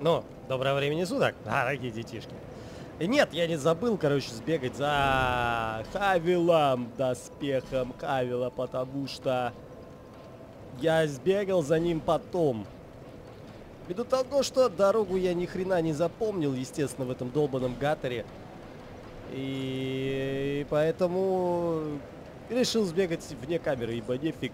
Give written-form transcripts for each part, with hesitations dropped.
Ну, доброго времени суток, дорогие детишки. И нет, я не забыл, короче, сбегать за Хавилом, доспехом Хавила, потому что я сбегал за ним потом. Ввиду того, что дорогу я ни хрена не запомнил, естественно, в этом долбанном гаторе. И поэтому решил сбегать вне камеры, ибо нефиг.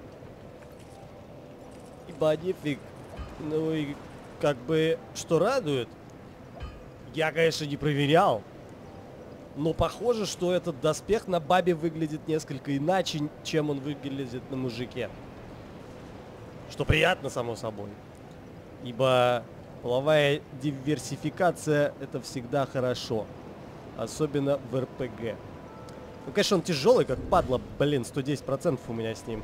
Ну и как бы, что радует, я, конечно, не проверял, но похоже, что этот доспех на бабе выглядит несколько иначе, чем он выглядит на мужике. Что приятно, само собой. Ибо половая диверсификация — это всегда хорошо. Особенно в РПГ. Ну, конечно, он тяжелый, как падла, блин, 110% у меня с ним.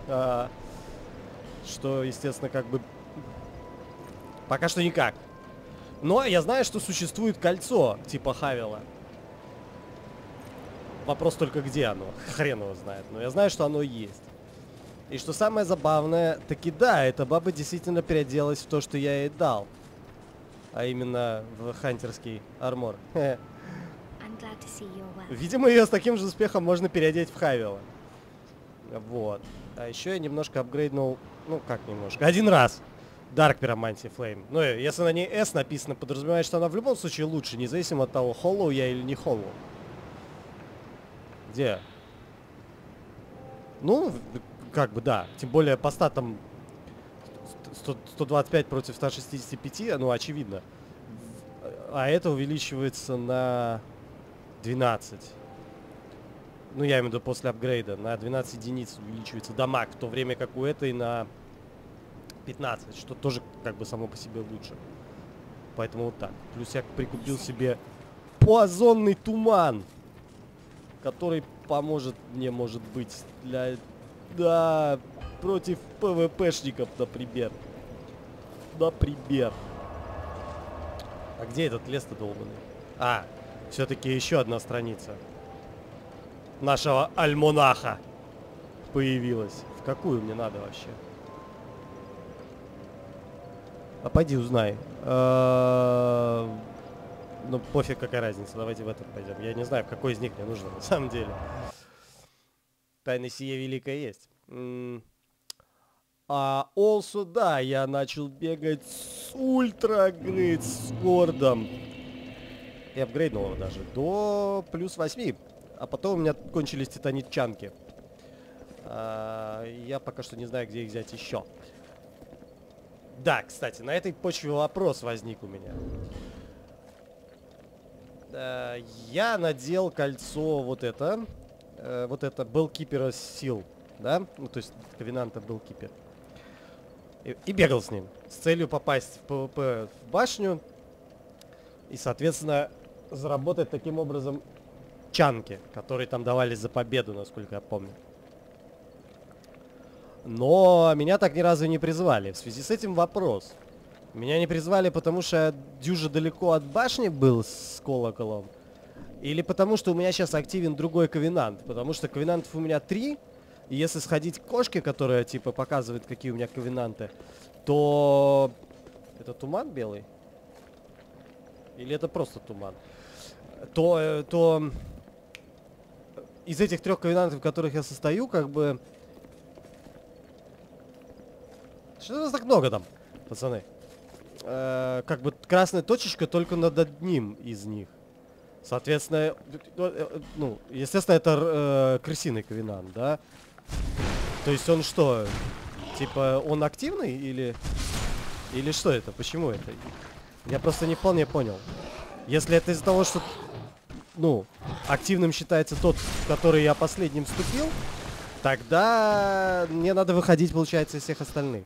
Что, естественно, как бы... Пока что никак. Но я знаю, что существует кольцо типа Хавила. Вопрос только где оно. Хрен его знает. Но я знаю, что оно есть. И что самое забавное, таки да, эта баба действительно переоделась в то, что я ей дал. А именно в хантерский армор. Видимо, ее с таким же успехом можно переодеть в Хавила. Вот. А еще я немножко апгрейднул... Ну, как немножко? Один раз. Dark Pyromancy Flame. Ну, если на ней S написано, подразумевает, что она в любом случае лучше, независимо от того, холлоу я или не холлоу. Где? Ну, как бы да. Тем более по статам 125 против 165, ну, очевидно. А это увеличивается на 12. Ну, я имею в виду после апгрейда. На 12 единиц увеличивается дамаг, в то время как у этой на 15, что тоже как бы само по себе лучше. Поэтому вот так. Плюс я прикупил себе поозонный туман, который поможет мне, может быть, для... Да, против ПВПшников, например. Например. А где этот лес-то долбанный? А, все-таки еще одна страница нашего альманаха появилась. В какую мне надо вообще? А пойди узнай. Ну, пофиг, какая разница. Давайте в этот пойдем. Я не знаю, в какой из них мне нужно, на самом деле. Тайна сия великая есть. А also, да, я начал бегать с ультра, говорит, с гордом. И апгрейднул его даже до плюс 8. А потом у меня кончились титанитчанки. Я пока что не знаю, где их взять еще. Да, кстати, на этой почве вопрос возник у меня. Я надел кольцо вот это. Вот это Bellkeeper сил, да? Ну, то есть Ковенанта Bellkeeper. И бегал с ним. С целью попасть в ПВП в башню. И, соответственно, заработать таким образом чанки, которые там давались за победу, насколько я помню. Но меня так ни разу не призвали. В связи с этим вопрос. Меня не призвали, потому что я дюже далеко от башни был с колоколом? Или потому что у меня сейчас активен другой ковенант? Потому что ковенантов у меня 3. И если сходить к кошке, которая типа показывает, какие у меня ковенанты, то... Это туман белый? Или это просто туман? То из этих 3 ковенантов, в которых я состою, как бы... Что у нас так много там, пацаны? Как бы красная точечка только над одним из них. Соответственно, ну, естественно, это крысиный ковенант, да? То есть он что? Типа, он активный или что это? Почему это? Я просто не вполне понял. Если это из-за того, что, ну, активным считается тот, в который я последним вступил, тогда мне надо выходить, получается, из всех остальных.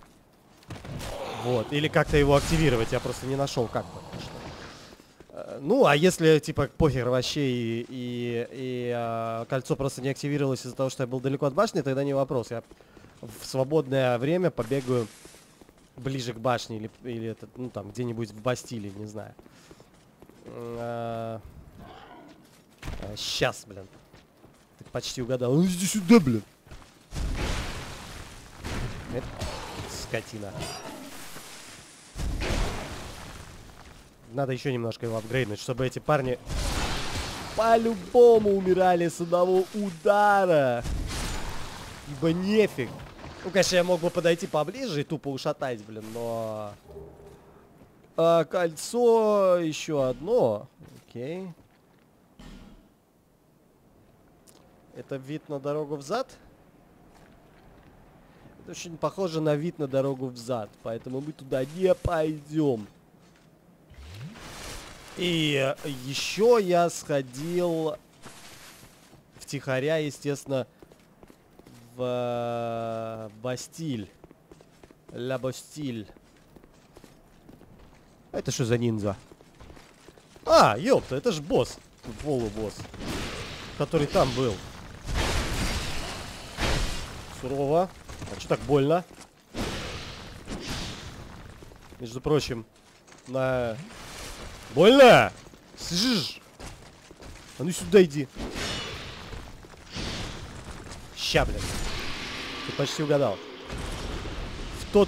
Вот. Или как-то его активировать, я просто не нашел как пока что. Ну, а если, типа, похер вообще и кольцо просто не активировалось из-за того, что я был далеко от башни, тогда не вопрос. Я в свободное время побегаю ближе к башне или это, ну, там, где-нибудь в Бастилии, не знаю. Сейчас, блин. Ты почти угадал. Ну, иди сюда, блин. Это скотина. Надо еще немножко его апгрейднуть, чтобы эти парни по-любому умирали с одного удара. Ибо нефиг. Ну, конечно, я мог бы подойти поближе и тупо ушатать, блин, но... кольцо еще одно. Окей. Это вид на дорогу взад? Это очень похоже на вид на дорогу взад, поэтому мы туда не пойдем. И еще я сходил втихаря, естественно, в Бастиль. Ля Бастиль. Это что за ниндзя? А, ёпта, это ж босс. Полубосс. Который там был. Сурово. А что так больно? Между прочим, на... Больно! Слышишь? А ну сюда иди. Ща, блин. Ты почти угадал. В тот...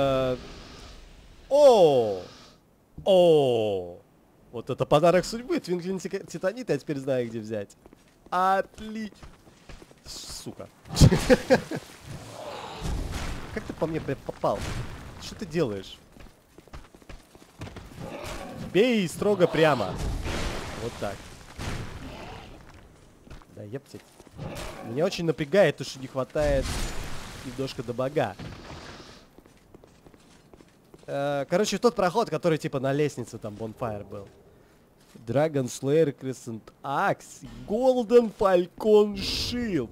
О! Вот это подарок судьбы. Твинклин Титанит я теперь знаю, где взять. Отлично. Сука. Как ты по мне попал? Что ты делаешь? Бей строго прямо. Вот так. Да ептить. Меня очень напрягает то, что не хватает немножко до бога. Короче, тот проход, который типа на лестнице там Bonfire был. Dragon Slayer Crescent Axe. Golden Falcon Shield.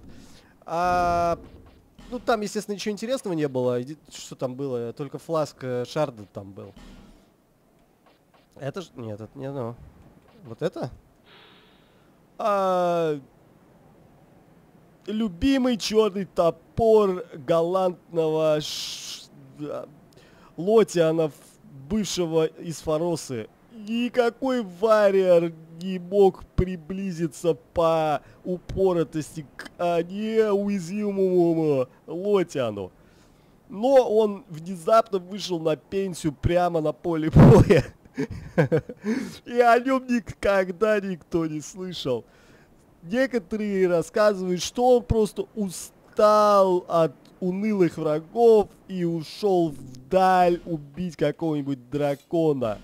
Ну там, естественно, ничего интересного не было. Что там было? Только фласк шарда там был. Это ж... Нет, это не оно. Вот это? Любимый черный топор галантного Лотиана, бывшего из Фаросы. Никакой варьер не мог приблизиться по упоротости к неуязвимому Лотиану. Но он внезапно вышел на пенсию прямо на поле боя. И о нем никогда никто не слышал. Некоторые рассказывают, что он просто устал от унылых врагов и ушел вдаль убить какого-нибудь дракона.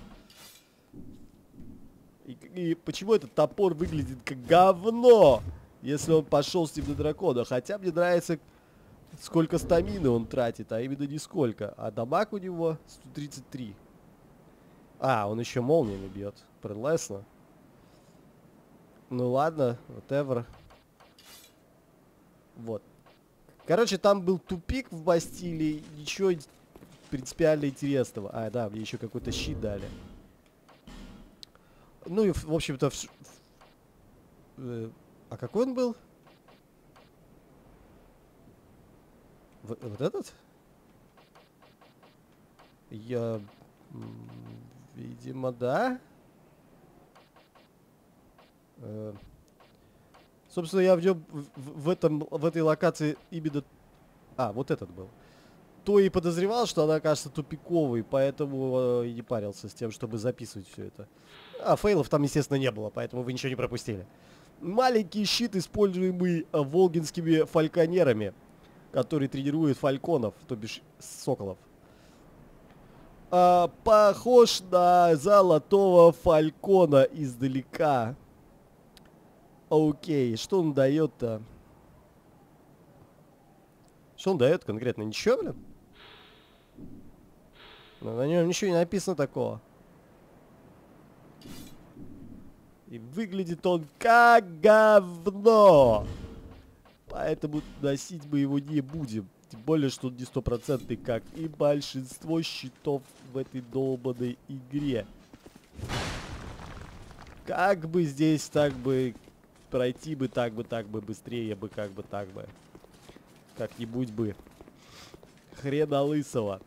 И почему этот топор выглядит как говно, если он пошел с ним на дракона? Хотя мне нравится, сколько стамины он тратит, а именно нисколько. А дамаг у него 133. А, он еще молниями бьет. Прелестно. Ну ладно, whatever. Вот. Короче, там был тупик в Бастилии. Ничего принципиально интересного. А, да, мне еще какой-то щит дали. Ну и, в общем-то... А какой он был? Вот этот? Я... Видимо, да. Собственно, я в нем в этой локации именно... А, вот этот был. То и подозревал, что она окажется тупиковой, поэтому и не парился с тем, чтобы записывать все это. А фейлов там, естественно, не было, поэтому вы ничего не пропустили. Маленький щит, используемый волгинскими фальконерами, который тренирует фальконов, то бишь соколов. Похож на золотого фалькона издалека. Окей, что он дает-то? Что он дает конкретно? Ничего, блин? На нем ничего не написано такого. И выглядит он как говно. Поэтому носить мы его не будем. Тем более, что он не стопроцентный, как и большинство щитов в этой долбанной игре. Как бы здесь так бы пройти бы так бы быстрее бы, как бы так бы. Как-нибудь бы. Хрена лысого.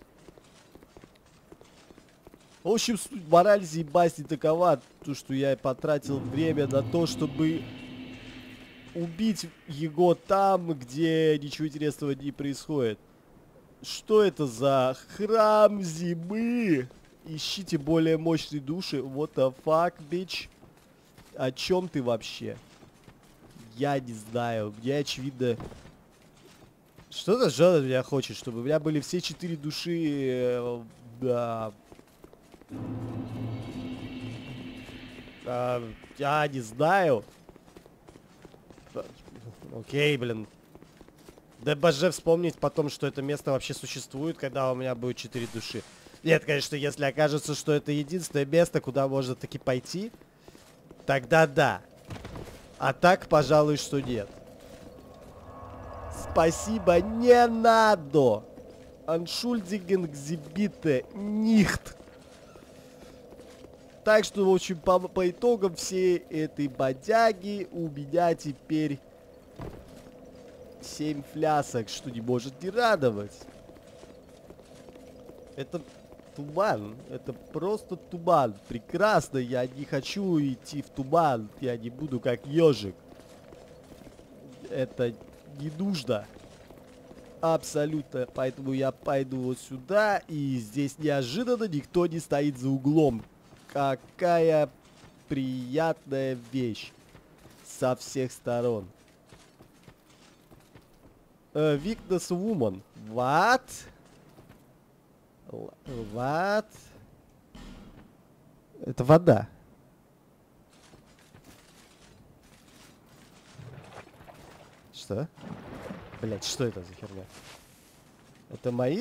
В общем, суть мораль сей басни такова, то, что я потратил время на то, чтобы убить его там, где ничего интересного не происходит. Что это за храм зимы? Ищите более мощные души. What the fuck, bitch? О чем ты вообще? Я не знаю. Мне очевидно... Что за жена от меня хочет? Чтобы у меня были все 4 души... Да... Я не знаю. Окей, блин. Да боже вспомнить потом, что это место вообще существует, когда у меня будет 4 души. Нет, конечно, если окажется, что это единственное место, куда можно таки пойти, тогда да. А так, пожалуй, что нет. Спасибо, не надо. Entschuldigen Sie bitte nicht. Так что, в общем, по итогам всей этой бодяги у меня теперь 7 флясок, что не может не радовать. Это туман. Это просто туман. Прекрасно. Я не хочу идти в туман. Я не буду как ежик. Это не нужно. Абсолютно. Поэтому я пойду вот сюда. И здесь неожиданно никто не стоит за углом. Какая приятная вещь. Со всех сторон. Weakness woman. What? What? Это вода. Что? Блять, что это за херня? Это мои...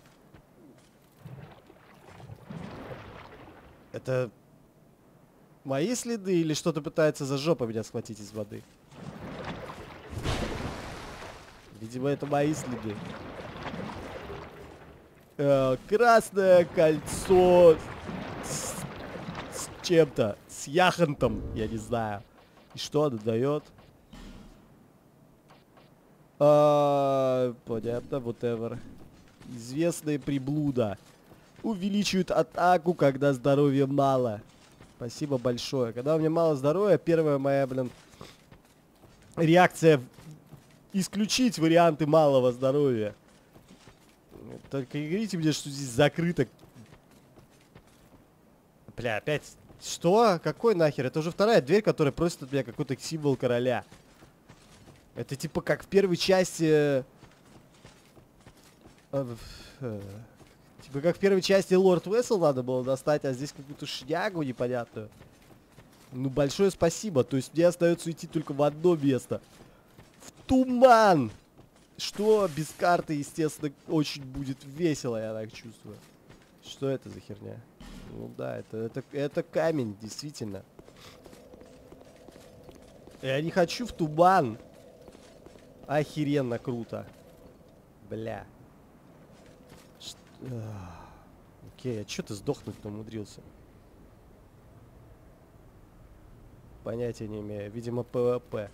Это... Мои следы или что-то пытается за жопу меня схватить из воды? Видимо, это мои следы. Красное кольцо с чем-то, с яхонтом, я не знаю. И что оно дает? Понятно, whatever. Известная приблуда. Увеличивают атаку, когда здоровья мало. Спасибо большое. Когда у меня мало здоровья, первая моя, блин, реакция исключить варианты малого здоровья. Только не говорите мне, что здесь закрыто. Бля, опять... Что? Какой нахер? Это уже вторая дверь, которая просит от меня какой-то символ короля. Это типа как в первой части... Типа как в первой части Лорд Вессел надо было достать, а здесь какую-то шнягу непонятную. Ну, большое спасибо. То есть мне остается идти только в одно место. В туман! Что без карты, естественно, очень будет весело, я так чувствую. Что это за херня? Ну да, это камень, действительно. Я не хочу в туман. Охеренно круто. Бля. Окей, а чё ты сдохнуть-то умудрился? Понятия не имею. Видимо, ПВП.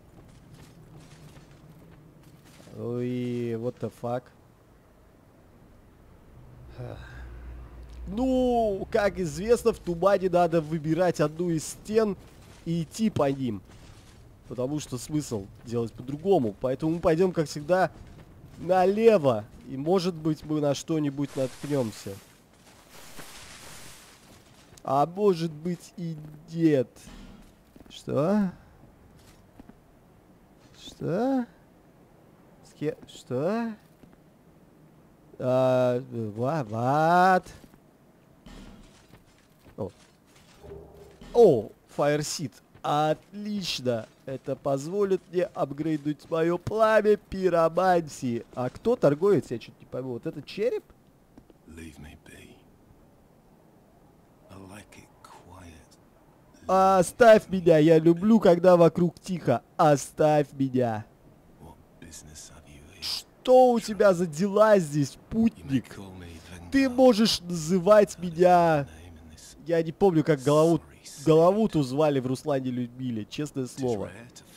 Ой, what the fuck. Ну, как известно, в тумане надо выбирать одну из стен и идти по ним. Потому что смысл делать по-другому. Поэтому мы пойдем, как всегда, налево. И, может быть, мы на что-нибудь наткнемся. А может быть и нет. Что? Что? Что? What? О, Fire Seed. Отлично. Это позволит мне апгрейднуть мое пламя пиромантии. А кто торговец? Я чуть не пойму. Вот это череп? Оставь меня. Я люблю, когда вокруг тихо. Оставь меня. Что у тебя за дела здесь, путник? Ты можешь называть меня... Я не помню, как голову-то звали в Руслане Людмиле, честное слово.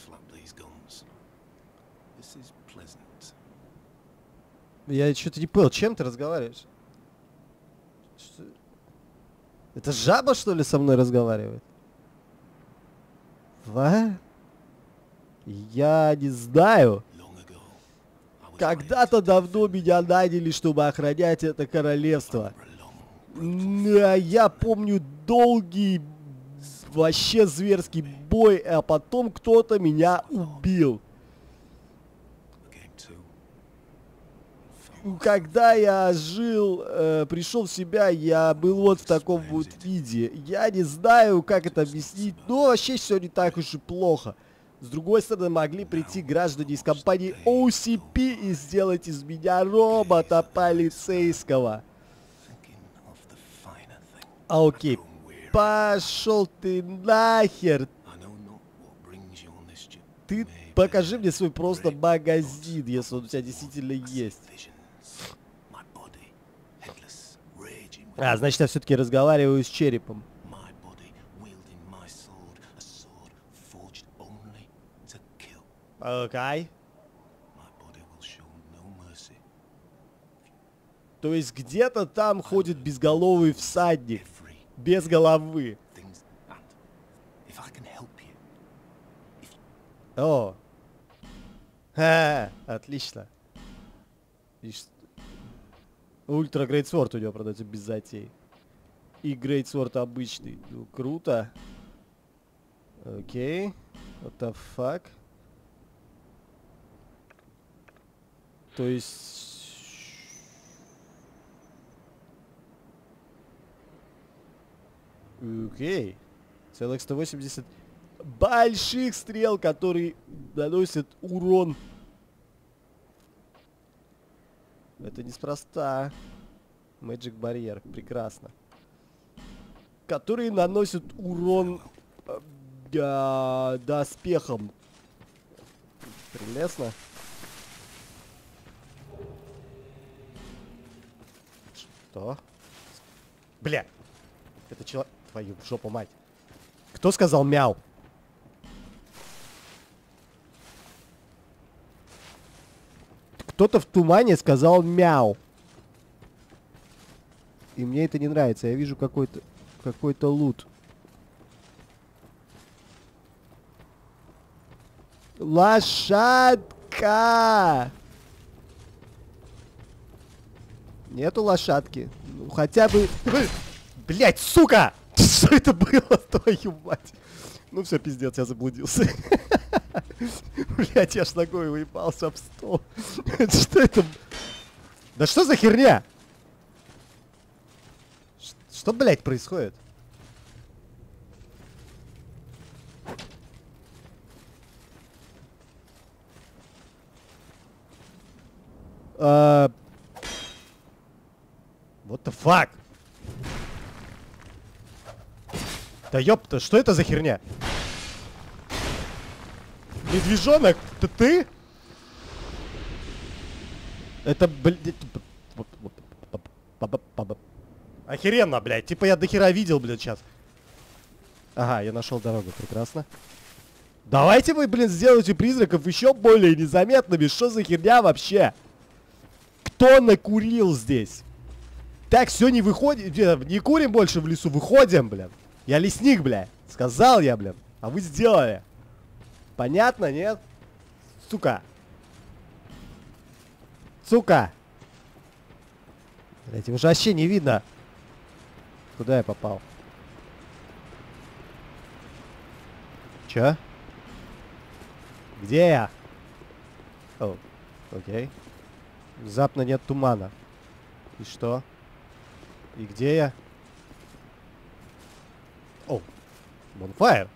Я что-то не понял, чем ты разговариваешь? Что? Это жаба, что ли, со мной разговаривает? Я не знаю. Когда-то давно меня наняли, чтобы охранять это королевство. Я помню долгий, вообще зверский бой, а потом кто-то меня убил. Когда я жил, пришел в себя, я был вот в таком вот виде. Я не знаю, как это объяснить, но вообще все не так уж и плохо. С другой стороны, могли прийти граждане из компании OCP и сделать из меня робота полицейского. Окей, пошел ты нахер. Ты покажи мне свой просто магазин, если он у тебя действительно есть. А, значит, я все-таки разговариваю с черепом. Окей. То есть где-то там ходит безголовый всадник. Без головы. О. Отлично. Ультра Грейтсворд у него продается без затей. И Грейтсворд обычный. Ну, круто. Окей. What the fuck? То есть... Окей. Целых 180 больших стрел, которые наносят урон. Это неспроста. Magic барьер. Прекрасно. Которые наносят урон доспехам. Прелестно. Что? Бля. Это человек... Твою жопу мать. Кто сказал мяу? Кто-то в тумане сказал мяу. И мне это не нравится. Я вижу какой-то лут. Лошадка! Нету лошадки. Ну, хотя бы... Блять, сука! Что это было, твою мать? Ну все, пиздец, я заблудился. Блять, я ж ногой выебался об стол. Что это? Да что за херня? Что, блять, происходит? What the fuck? Да ёпта, что это за херня? Медвежонок, это ты? Это, блядь... Охеренно, блядь. Типа я дохера видел, блядь, сейчас. Ага, я нашел дорогу, прекрасно. Давайте вы, блин, сделайте призраков еще более незаметными. Что за херня вообще? Кто накурил здесь? Так, все, не выходим. Не курим больше в лесу, выходим, блин. Я лесник, блядь. Сказал я, блин. А вы сделали. Понятно, нет? Сука. Сука. Блядь, его же вообще не видно. Куда я попал? Чё? Где я? О, окей. Внезапно нет тумана. И что? И где я? О, Bonfire.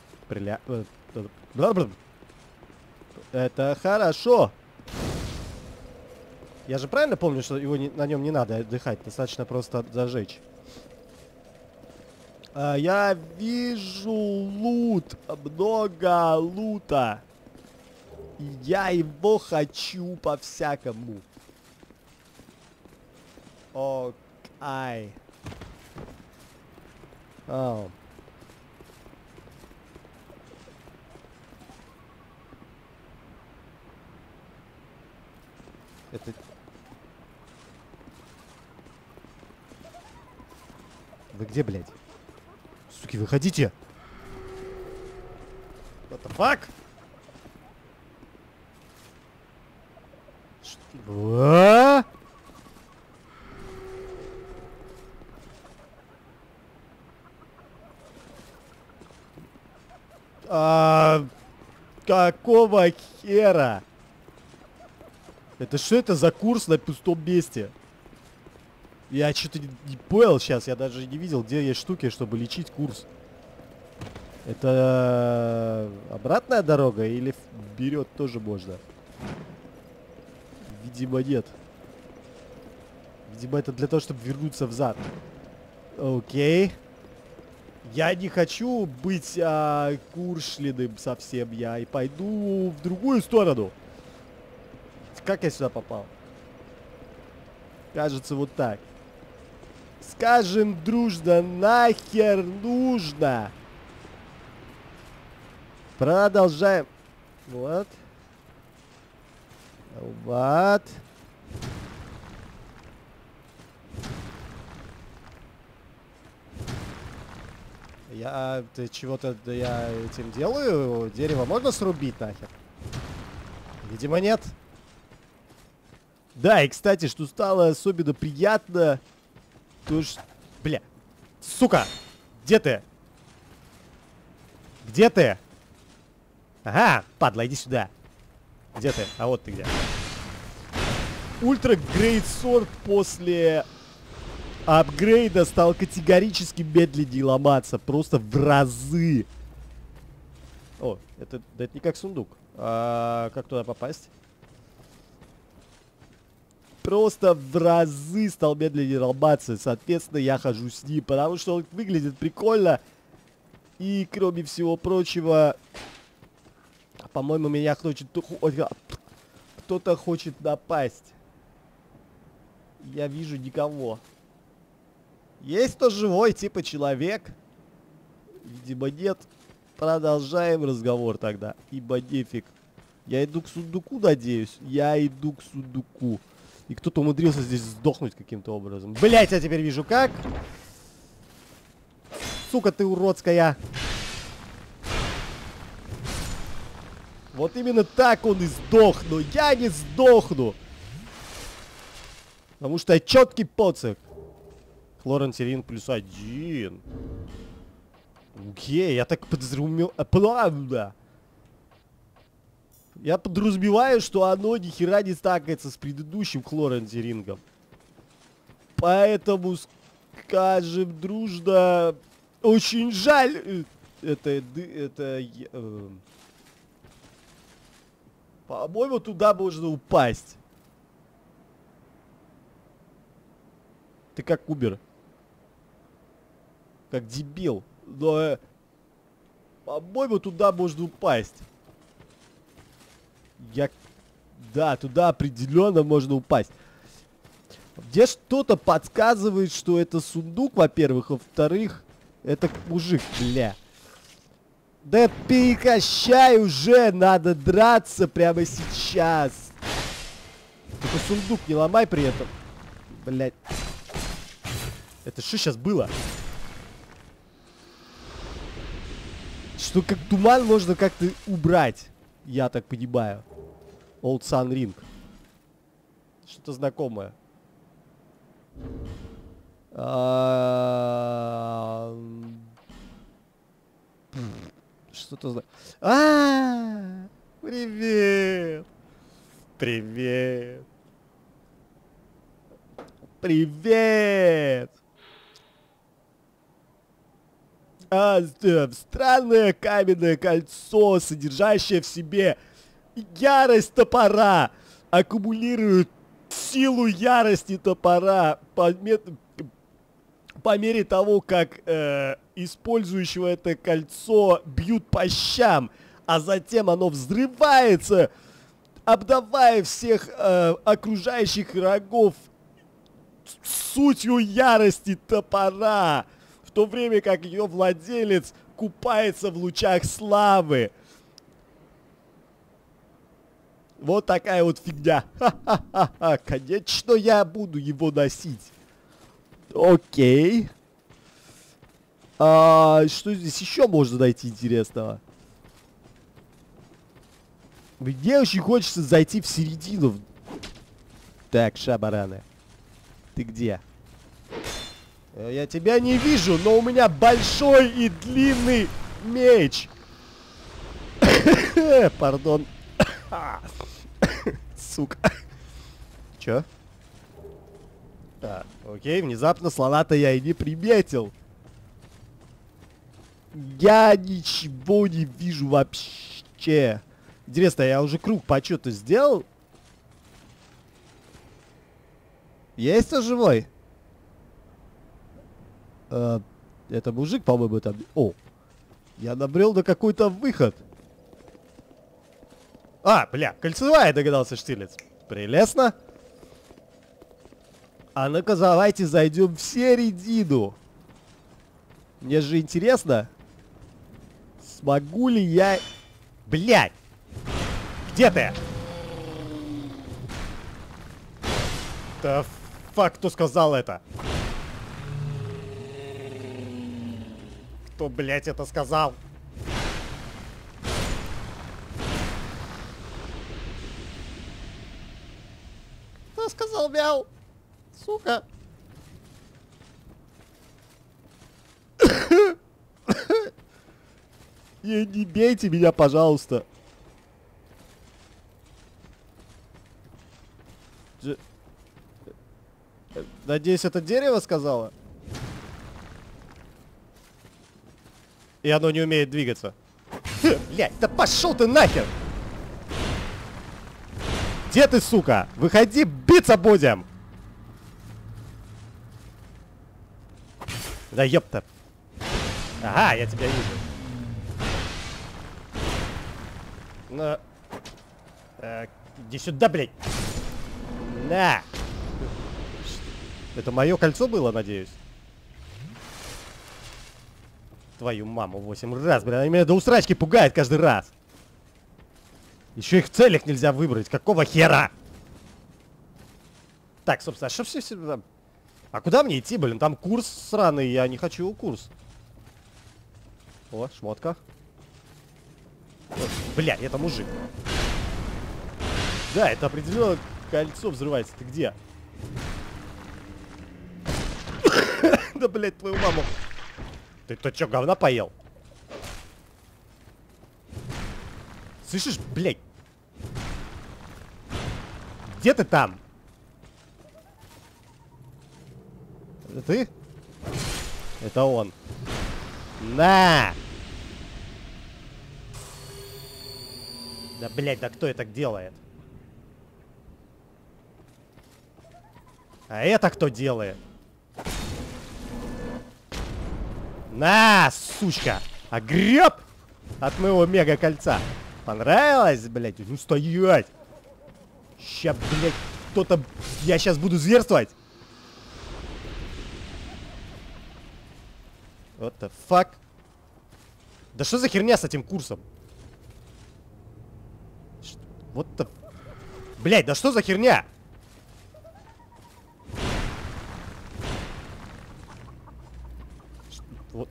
Это хорошо. Я же правильно помню, что его на нем не надо отдыхать, достаточно просто зажечь. Я вижу лут, много лута. И я его хочу по-всякому. Окей. О. Это... Вы где, блядь? Суки, выходите! What the fuck? Что? Какого хера? Это что это за курс на пустом месте? Я что-то не понял сейчас. Я даже не видел, где есть штуки, чтобы лечить курс. Это обратная дорога или вперед тоже можно? Видимо, нет. Видимо, это для того, чтобы вернуться взад. Окей. Я не хочу быть Куршлиным совсем. Я и пойду в другую сторону. Как я сюда попал? Кажется, вот так. Скажем дружно, нахер нужно. Продолжаем. Вот. Вот. Ты чего-то я этим делаю? Дерево можно срубить нахер? Видимо, нет. Да, и кстати, что стало особенно приятно, то что... Бля. Сука! Где ты? Где ты? Ага, падла, иди сюда. Где ты? А вот ты где. Ультра Грейт Сорд после апгрейда стал категорически медленнее ломаться. Просто в разы. О, это не как сундук. Как туда попасть? Просто в разы стал медленнее ломаться. Соответственно, я хожу с ним, потому что он выглядит прикольно. И, кроме всего прочего, по-моему, меня кто-то хочет напасть. Я вижу никого. Есть кто живой, типа человек? Видимо, нет. Продолжаем разговор тогда. Ибо нефиг. Я иду к сундуку, надеюсь. Я иду к сундуку. И кто-то умудрился здесь сдохнуть каким-то образом. Блять, я теперь вижу как. Сука ты уродская. Вот именно так он и сдох. Но я не сдохну. Потому что я четкий поцик. Хлорантирин +1. Окей, я так подразумеваю. Я подразумеваю, что оно ни хера не стакается с предыдущим хлорантирингом. Поэтому, скажем дружно, очень жаль. По-моему, туда можно упасть. Ты как умер? Как дебил. Но, по-моему, туда можно упасть. Да, туда определенно можно упасть. Где что-то подсказывает, что это сундук, во-первых. Во-вторых, это мужик, бля. Да прекращай уже, надо драться прямо сейчас. Только сундук не ломай при этом. Блять. Это что сейчас было? Что как туман можно как-то убрать. Я так понимаю. Old Sun Ring. Что-то знакомое. Что-то знакомое. Привет. Привет. Привет. Странное каменное кольцо, содержащее в себе ярость топора, аккумулирует силу ярости топора по мере того, как использующего это кольцо бьют по щам, а затем оно взрывается, обдавая всех окружающих врагов сутью ярости топора, в то время как ее владелец купается в лучах славы. Вот такая вот фигня. Ха-ха-ха-ха. Конечно, я буду его носить. Окей. Что здесь еще можно найти интересного? Мне очень хочется зайти в середину. Так, шабараны. Ты где? Я тебя не вижу, но у меня большой и длинный меч. Пардон. Сука. Чё? Окей, внезапно слона-то я и не приметил. Я ничего не вижу вообще. Интересно, я уже круг почета сделал? Есть он живой? Это мужик, по-моему, там... О! Я набрел на какой-то выход. Бля, кольцевая, догадался Штирлиц. Прелестно. А ну-ка, давайте зайдем в середину. Мне же интересно, смогу ли я... Блядь! Где ты? Да фак, кто сказал это? Кто, блядь, это сказал? Кто сказал мяу? Сука. Не бейте меня, пожалуйста. Надеюсь, это дерево сказала? И оно не умеет двигаться. Блядь, да пошел ты нахер! Где ты, сука? Выходи, биться будем! Да ёпта. Ага, я тебя вижу. Ну... иди сюда, блядь. На! Это мое кольцо было, надеюсь? Твою маму 8 раз, блядь. Они меня до усрачки пугают каждый раз. Еще их в целях нельзя выбрать. Какого хера? Так, собственно, а что все там? А куда мне идти, блин? Там курс сраный, я не хочу курс. О, шмотка. Бля, это мужик. Да, это определенно кольцо взрывается. Ты где? Да, блядь, твою маму. Ты чё, говна поел? Слышишь, блядь? Где ты там? Это ты? Это он. На! Да, блядь, да кто это делает? А это кто делает? На, сучка! Огреб от моего мега-кольца. Понравилось, блядь? Ну стоять! Ща, блядь, кто-то... Я сейчас буду зверствовать. What the fuck? Да что за херня с этим курсом? Вот the... Блядь, да что за херня? Вот.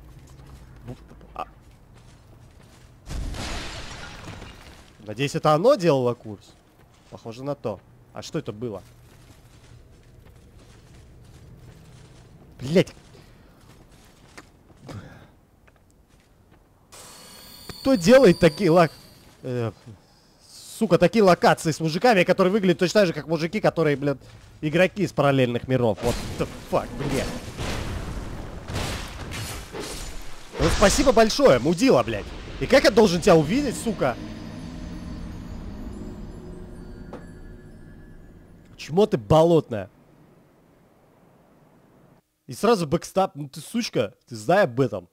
Надеюсь, это оно делало курс? Похоже на то. А что это было? Блять. Кто делает такие сука, такие локации с мужиками, которые выглядят точно так же, как мужики, которые, блядь, игроки из параллельных миров. Вот the fuck, блядь. Ну, спасибо большое, мудила, блядь. И как я должен тебя увидеть, сука? Чмо ты болотная. И сразу бэкстап. Ну ты сучка, ты знай об этом.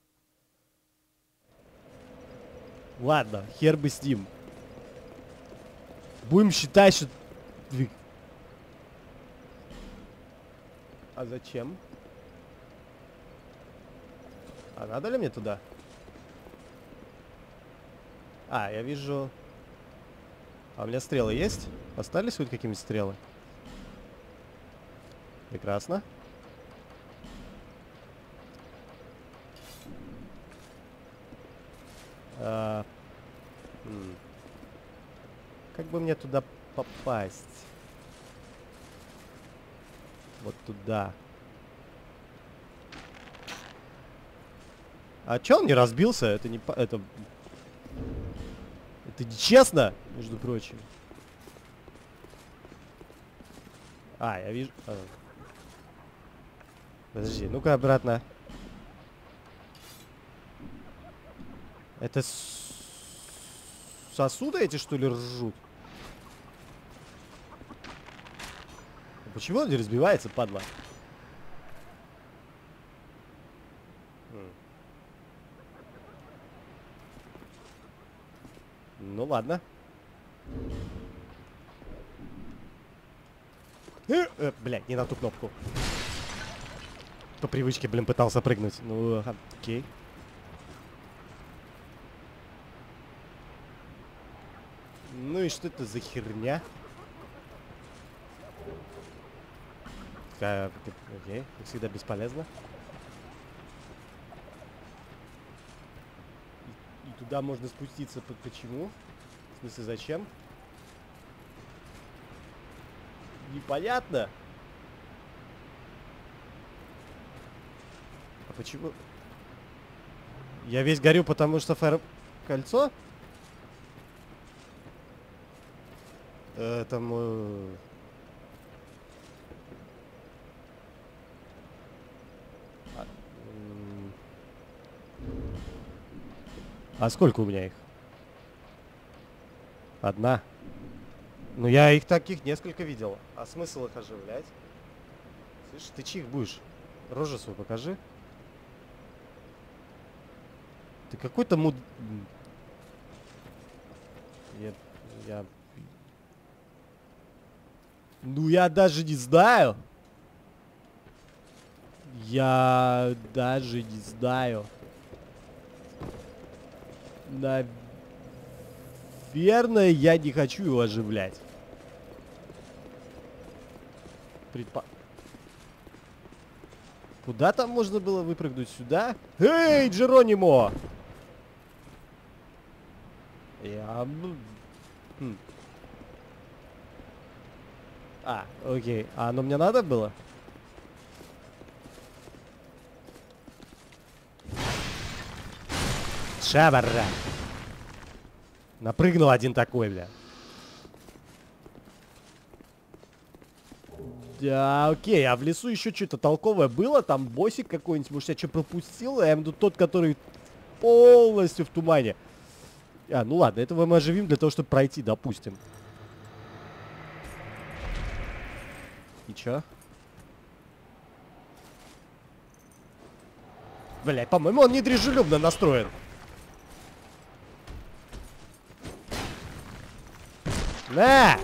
Ладно, хер бы с ним. Будем считать, что... А зачем? А надо ли мне туда? А, я вижу... А у меня стрелы есть? Остались хоть какие-нибудь стрелы? Прекрасно. Как бы мне туда попасть? Вот туда. А чё он не разбился? Это не... Это Это нечестно, между прочим. А, я вижу... Подожди, ну-ка обратно. Это сосуды эти, что ли, ржут? Почему он не разбивается, падла? Ну ладно. Блядь, не на ту кнопку. По привычке, блин, пытался прыгнуть. Ну, окей. Ну и что это за херня? Окей, как всегда бесполезно. И туда можно спуститься. Почему? В смысле, зачем? Непонятно. А почему? Я весь горю, потому что кольцо? Там... А сколько у меня их? Одна. Ну я их таких несколько видел. А смысл их оживлять? Слышь, ты чих будешь? Рожу свою покажи. Ты какой-то Я... Ну я даже не знаю. Я даже не знаю. Наверное, я не хочу его оживлять. Куда там можно было выпрыгнуть? Сюда? Эй, Джеронимо! А, окей. А оно мне надо было? Шабара. Напрыгнул один такой, бля. Да, окей, а в лесу еще что-то толковое было? Там боссик какой-нибудь, может, я что пропустил? Я имею в виду тот, который полностью в тумане. А, ну ладно, этого мы оживим для того, чтобы пройти, допустим. И чё? Бля, по-моему, он недружелюбно настроен. На!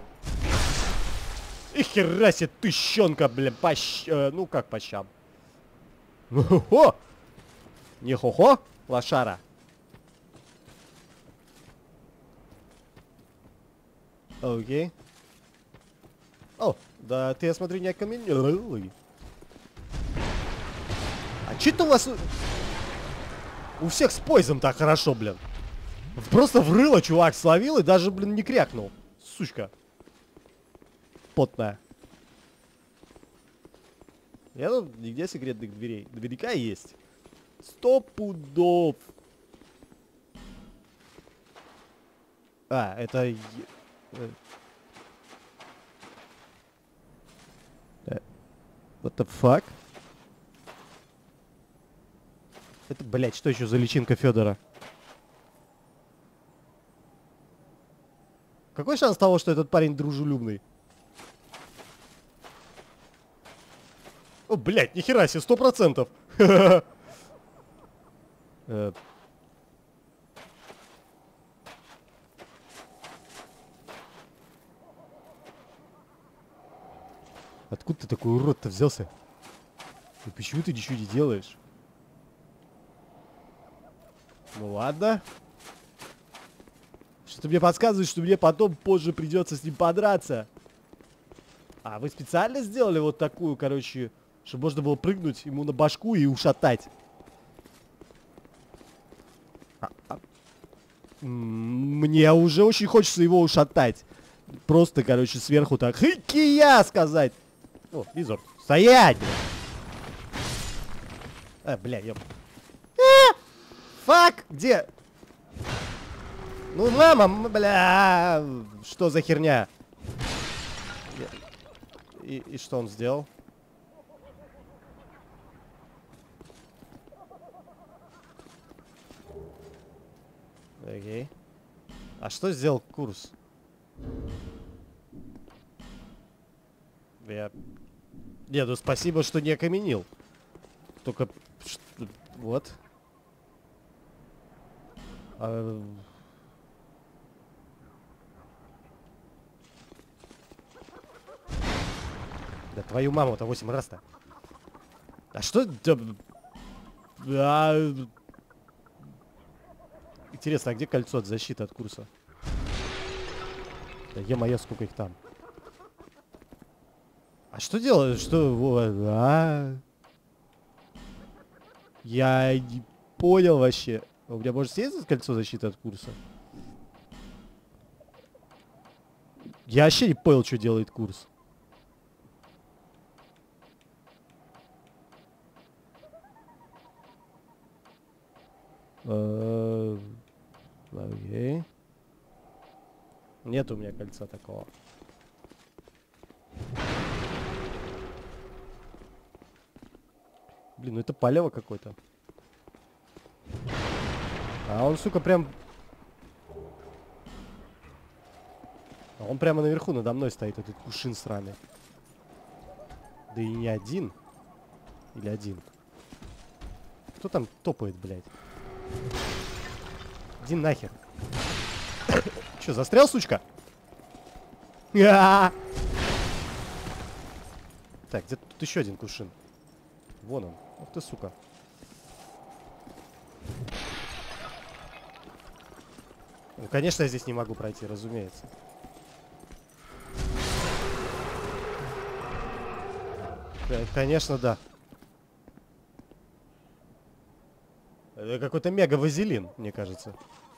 И хера себе тыщенка, блин, ну как по щам. Хо-хо! Не хо-хо, лошара. Окей. О, да ты, я смотрю, не окаменел. А че-то у вас... У всех с поясом так хорошо, блин. Просто в рыло чувак словил и даже, блин, не крякнул. Сучка. Потная. Я тут нигде секретных дверей. Наверняка есть. 100 пудов. А, это... What the fuck? Это, блядь, что еще за личинка Федора? Какой шанс того, что этот парень дружелюбный? О, блядь, нихера себе, 100%. Откуда ты такой урод-то взялся? И почему ты ничего не делаешь? Ну ладно. Что-то мне подсказывает, что мне потом позже придется с ним подраться. А вы специально сделали вот такую, короче, чтобы можно было прыгнуть ему на башку и ушатать? Мне уже очень хочется его ушатать. Просто, короче, сверху так хикия сказать. О, визор. Стоять! Бля, ёп. Фак! Где? Ну, мама, бля, что за херня? И что он сделал? Окей. А что сделал курс? Я... Не, ну спасибо, что не окаменил. Только... Вот. Да твою маму-то 8 раз-то. А что... Интересно, а где кольцо от защиты от курса? Да е-мое, сколько их там. А что делать? Что... Я не понял вообще. У меня может съездить кольцо защиты от курса? Я вообще не понял, что делает курс. Окей. Нет у меня кольца такого. Блин, ну это палево какой-то. А он, сука, прям... А он прямо наверху надо мной стоит, этот кувшин сраный. Да и не один. Или один. Кто там топает, блядь? Иди нахер. Че, застрял, сучка? Так, где тут еще один кувшин? Вон он. Ох ты, сука. Ну, конечно, я здесь не могу пройти, разумеется. Конечно, да. Это какой-то мега-вазелин, мне кажется.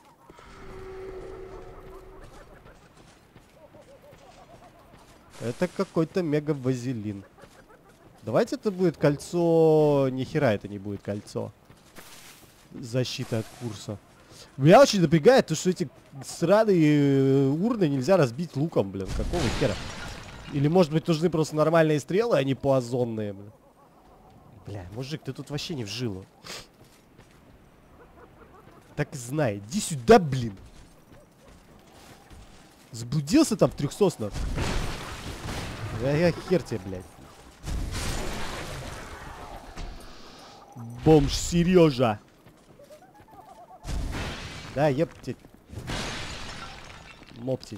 Это какой-то мега-вазелин. Давайте это будет кольцо... Нихера это не будет кольцо. Защита от курса. Меня очень напрягает то, что эти сраные урны нельзя разбить луком, блин. Какого хера? Или, может быть, нужны просто нормальные стрелы, а не плазонные, блин. Бля, мужик, ты тут вообще не в жилу. Так и знай. Иди сюда, блин. Заблудился там в трех соснах. Я хер тебе, блядь. Бомж Сережа. Да, ептить. Моптить.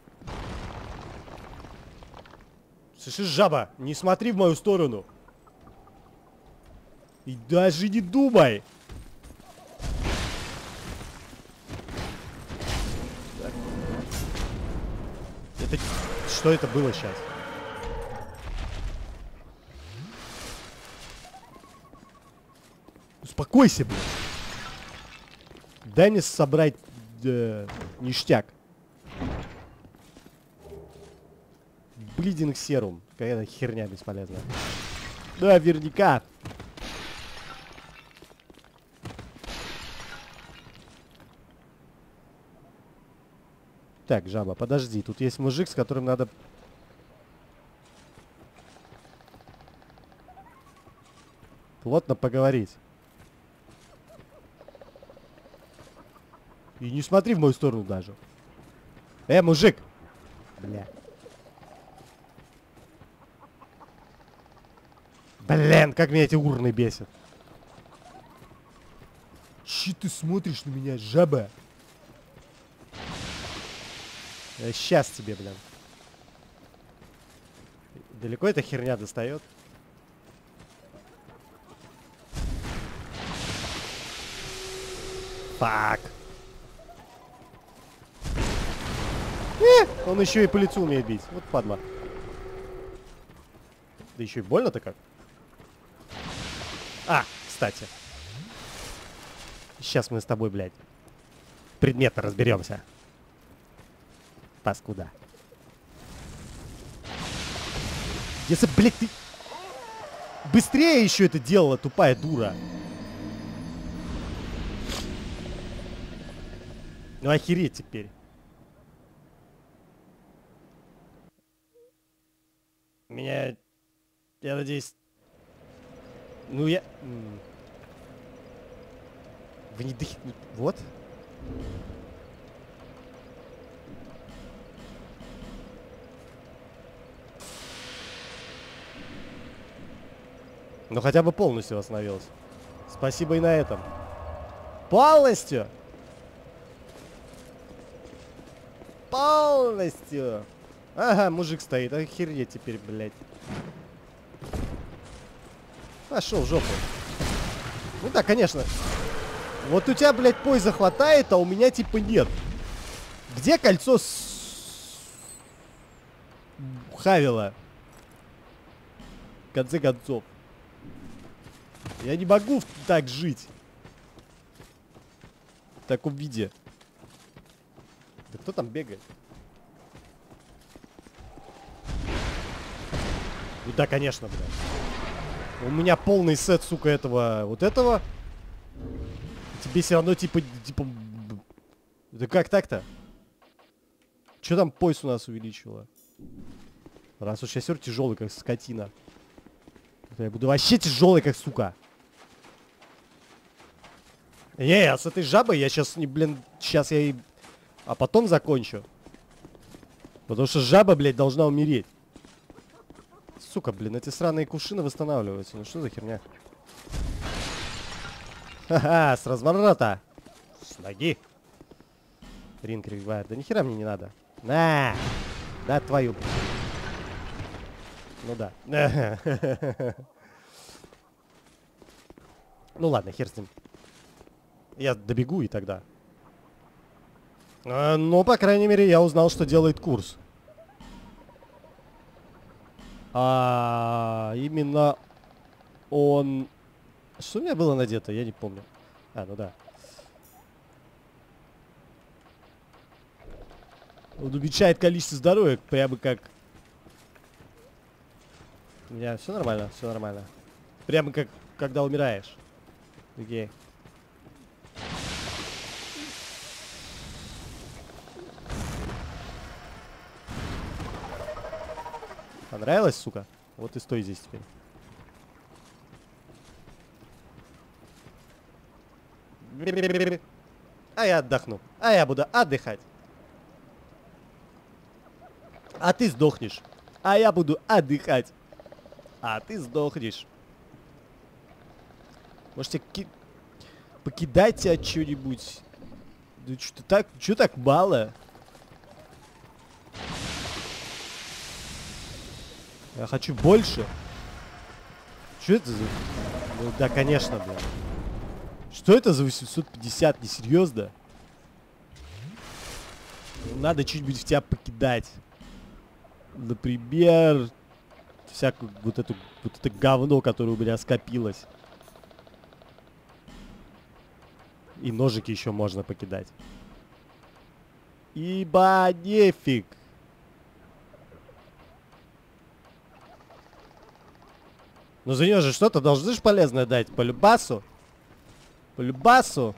Слышишь, жаба, не смотри в мою сторону. И даже не думай. Так. Это... Что это было сейчас? Успокойся, блин. Дай мне собрать ништяк. Блидинг серум. Какая-то херня бесполезная. Наверняка. Так, жаба, подожди. Тут есть мужик, с которым надо... плотно поговорить. И не смотри в мою сторону даже. Мужик! Бля. Блин, как меня эти урны бесят. Че ты смотришь на меня, жаба? Сейчас тебе, блин. Далеко эта херня достает? Фак. Он еще и по лицу умеет бить. Вот падла. Да еще и больно-то как. А, кстати. Сейчас мы с тобой, блядь, предметно разберемся. Паскуда. Если, блядь, ты быстрее еще это делала, тупая дура. Ну охереть теперь. Меня... Я надеюсь... Ну я... Вы не дых... Вот. Ну хотя бы полностью остановилась. Спасибо и на этом. Полностью! Полностью! Ага, мужик стоит. Охереть теперь, блядь. Пошел в жопу. Ну да, конечно. Вот у тебя, блядь, поезда хватает, а у меня типа нет. Где кольцо с... Хавила? В конце концов. Я не могу так жить. В таком виде. Да кто там бегает? Ну да, конечно, блядь. У меня полный сет, сука, этого... Вот этого. Тебе все равно, типа... Да как так-то? Че там пояс у нас увеличило? Раз уж шофер тяжелый, как скотина. Я буду вообще тяжелый, как сука. Не, а с этой жабой я сейчас не, блин, сейчас я и... А потом закончу. Потому что жаба, блядь, должна умереть. Сука, блин, эти сраные кувшины восстанавливаются. Ну что за херня? Ха-ха, с разворота. С ноги. Ринг ревивает. Да нихера мне не надо. На! Да, твою. Ну да. Ну ладно, хер с ним. Я добегу и тогда. Но, по крайней мере, я узнал, что делает курс. Именно он... Что у меня было надето? Я не помню. Ну да. Он уменьшает количество здоровья, прямо как... У меня все нормально, все нормально. Прямо как, когда умираешь. Окей. Понравилось, сука? Вот и стой здесь теперь. А я отдохну. А я буду отдыхать. А ты сдохнешь. А я буду отдыхать. А ты сдохнешь. Можете покидайте от чего-нибудь. Да что так мало? Я хочу больше. Что это за... Ну да, конечно, блин. Что это за 850? Несерьезно? Надо чуть-нибудь в тебя покидать. Например, всякую вот это говно, которое у меня скопилось. И ножики еще можно покидать. Ибо нефиг. Ну за нее же что-то должны же полезное дать. По любасу. По любасу.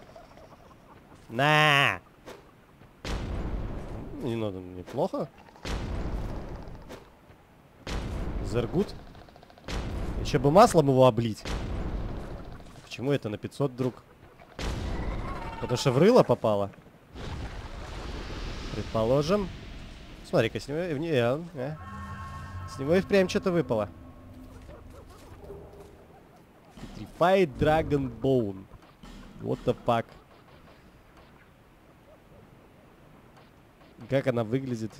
На. Не надо, неплохо. Зергут. Еще бы маслом его облить. Почему это на 500 вдруг? Потому что в рыло попало. Предположим. Смотри-ка, с него с него и впрямь что-то выпало. Petrified Dragon Bone. What the fuck? Как она выглядит?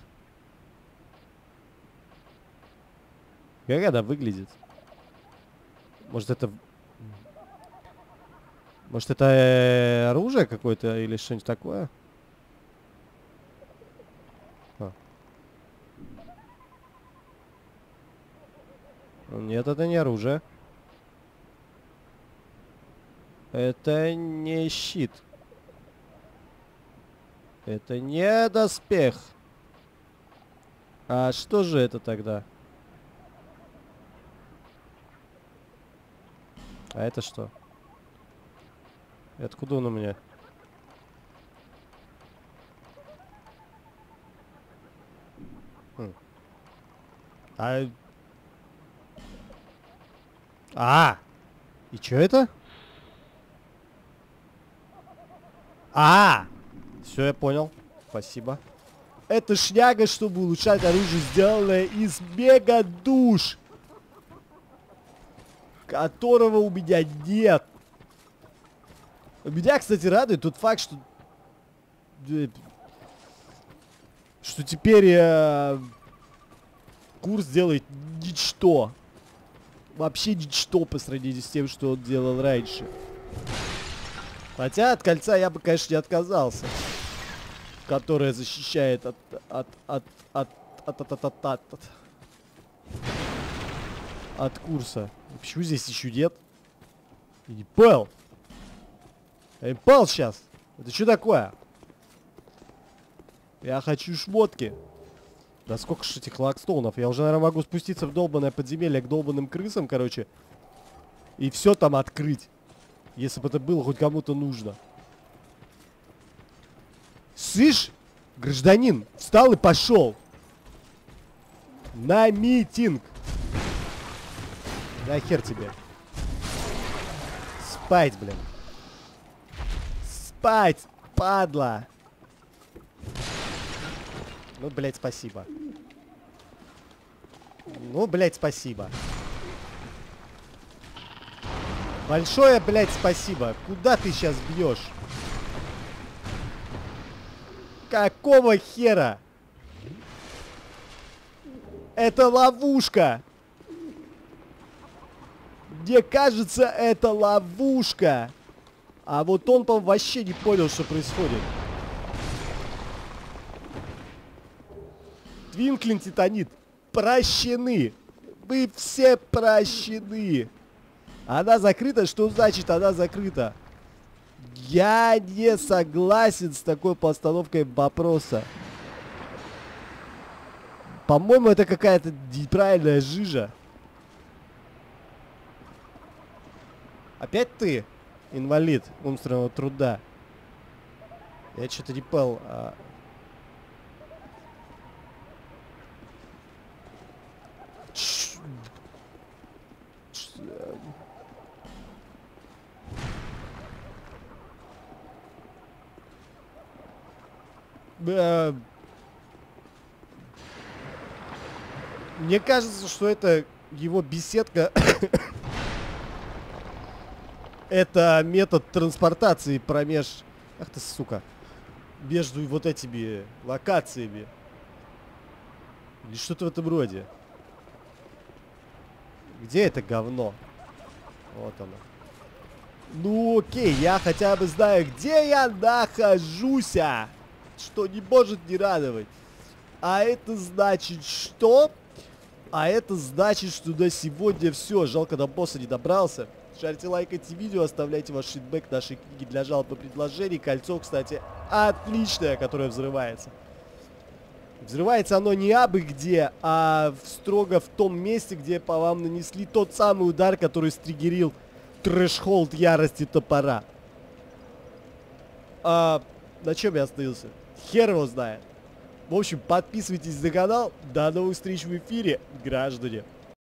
Как она выглядит? Может это... Может это оружие какое-то или что-нибудь такое? Нет, это не оружие. Это не щит. Это не доспех. А что же это тогда? А это что? Откуда он у меня? И чё это? Все, я понял. Спасибо. Это шняга, чтобы улучшать оружие, сделанное из мега-душ, которого у меня нет. Меня, кстати, радует тот факт, что теперь курс делает ничто. Вообще ничто по сравнению с тем, что он делал раньше. Хотя от кольца я бы, конечно, не отказался. Которое защищает от курса. Почему здесь еще нет? Я не понял. Я не понял сейчас. Это что такое? Я хочу шмотки. Да сколько ж этих лакстоунов? Я уже, наверное, могу спуститься в долбанное подземелье к долбанным крысам, короче. И все там открыть. Если бы это было хоть кому-то нужно. Слышь, гражданин, встал и пошел. На митинг. Да хер тебе. Спать, блин. Спать, падла. Ну, блядь, спасибо. Ну, блядь, спасибо. Большое, блядь, спасибо. Куда ты сейчас бьешь? Какого хера? Это ловушка. Мне кажется, это ловушка. А вот он, по-моему, вообще не понял, что происходит. Твинклин Титанит. Прощены. Вы все прощены. Она закрыта? Что значит она закрыта? Я не согласен с такой постановкой вопроса. По-моему, это какая-то неправильная жижа. Опять ты, инвалид умственного труда? Я что-то не понял. Мне кажется, что это его беседка. Это метод транспортации промеж... Ах ты, сука. Между вот этими локациями. Или что-то в этом роде. Где это говно? Вот оно. Ну окей, я хотя бы знаю, где я нахожусь. Что не может не радовать. А это значит что? А это значит, что на сегодня все. Жалко, до босса не добрался. Шарьте, лайкайте видео, оставляйте ваш фидбэк нашей книги для жалоб и предложений. Кольцо, кстати, отличное, которое взрывается. Взрывается оно не абы где, а строго в том месте, где по вам нанесли тот самый удар, который стригерил трэш-холд ярости топора. На чем я остановился? Хер его знает. В общем, подписывайтесь на канал. До новых встреч в эфире, граждане.